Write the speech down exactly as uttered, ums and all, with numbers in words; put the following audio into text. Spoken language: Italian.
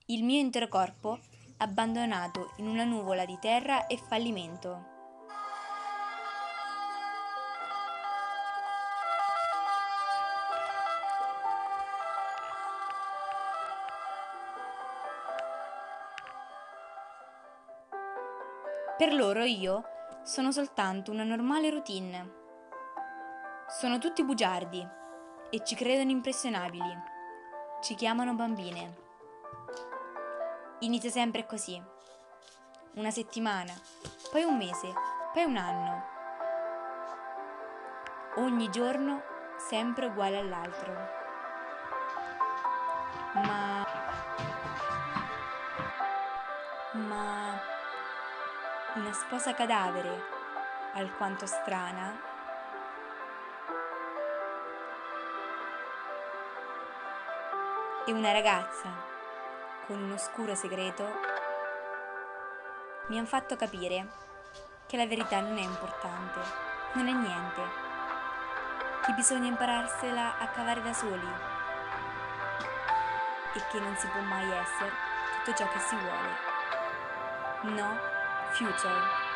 Il mio intero corpo abbandonato in una nuvola di terra e fallimento. Per loro io sono soltanto una normale routine. Sono tutti bugiardi e ci credono impressionabili. Ci chiamano bambine. Inizia sempre così. Una settimana, poi un mese, poi un anno. Ogni giorno sempre uguale all'altro. Ma... Ma... Una sposa cadavere, alquanto strana, e una ragazza con un oscuro segreto mi hanno fatto capire che la verità non è importante, non è niente, che bisogna impararsela a cavare da soli e che non si può mai essere tutto ciò che si vuole. No future.